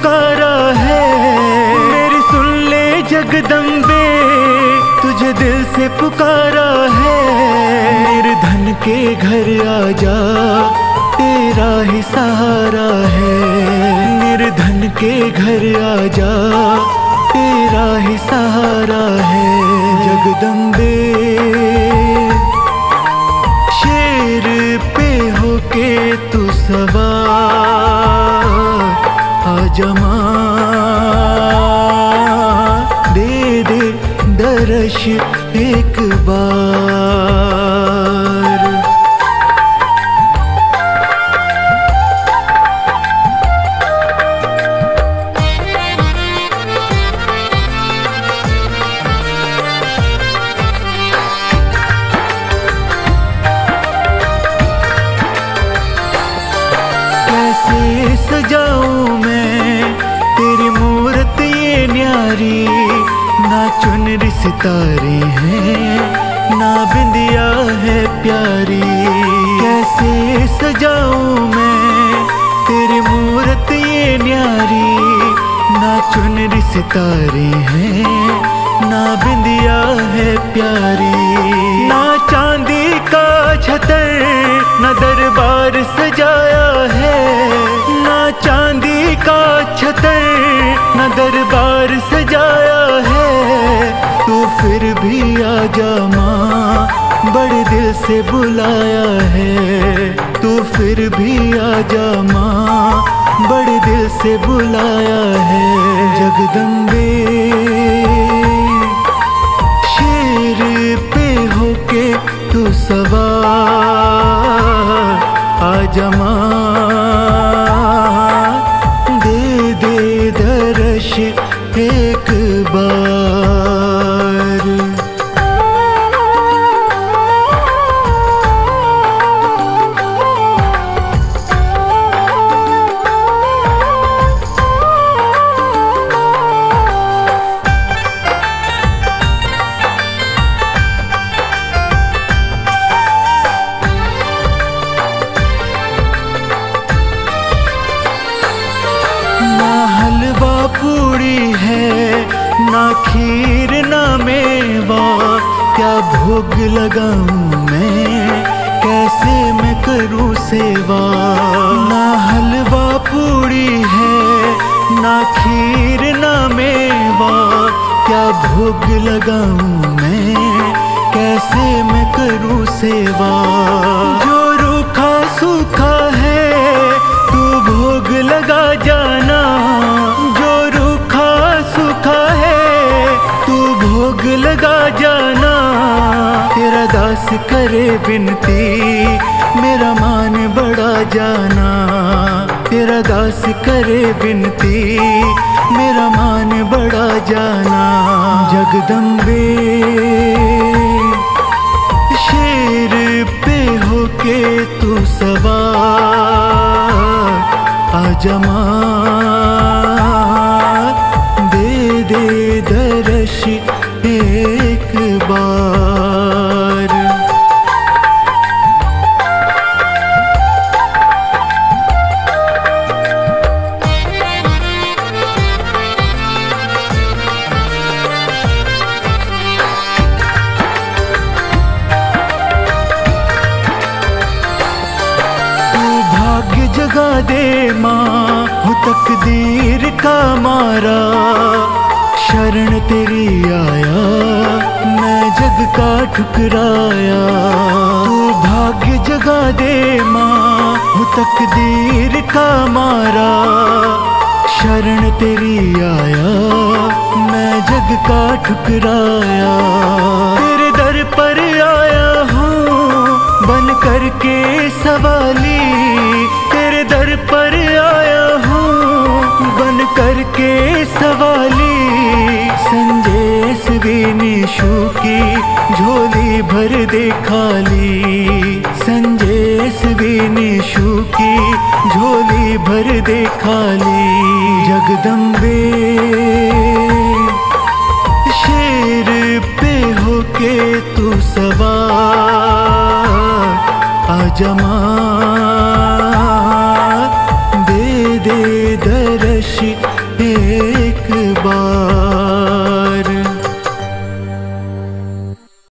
पुकारा है। मेरी सुन ले जगदम्बे, तुझे दिल से पुकारा है। निर्धन के घर आजा, तेरा ही सहारा है। निर्धन के घर आजा, तेरा ही सहारा है। जगदम्बे शेर पे होके तू सवार, आजा माँ दे दे दर्श एक बार। कैसे सजाऊं मैं तेरी मूरत ये न्यारी, ना चुनरी सितारे हैं, ना बिंदिया है प्यारी। कैसे सजाऊं मैं तेरी मूरत ये न्यारी, ना चुनरी सितारे हैं, ना बिंदिया है प्यारी। ना चांदी का छतर, ना दरबार सजाया है। ना चांदी का छतर, ना दरबार सजाया है। तू फिर भी आजा माँ, बड़े दिल से बुलाया है। तू फिर भी आजा माँ, बड़े दिल से बुलाया है। जगदम्बे शेर पे होके तू सवार, आजा माँ दे दे दर्श एक बार। पूरी है ना खीर ना मेवा, क्या भोग लगाऊं मैं, कैसे मैं करूं सेवा। ना हलवा पूरी है, ना खीर ना मेवा, क्या भोग लगाऊं मैं, कैसे मैं करूं सेवा। जो रूखा सूखा है तू भोग लगा जाना, भोग लगा जाना। तेरा दास करे विनती, मेरा मान बढ़ा जाना। तेरा दास करे विनती, मेरा मान बढ़ा जाना। जगदम्बे शेर पे होके तू सवार, आजा माँ दे दे दर्श एक बार। तू भाग्य जगा दे माँ, हो तकदीर का मारा। शरण तेरी आया, मैं जग का ठुकराया। तू भाग्य जगा दे माँ, हो तकदीर का मारा। शरण तेरी आया, मैं जग का ठुकराया। तेरे दर पर आया हूँ बन कर के सवाली। तेरे दर पर आया हूँ बन कर के सवाली। संजय सवेनिशु की झोली भर दे खाली। संजय सवेनिशु की झोली भर दे खाली। जगदम्बे शेर पे होके तू सवार, आजा माँ दे दे दर्श बार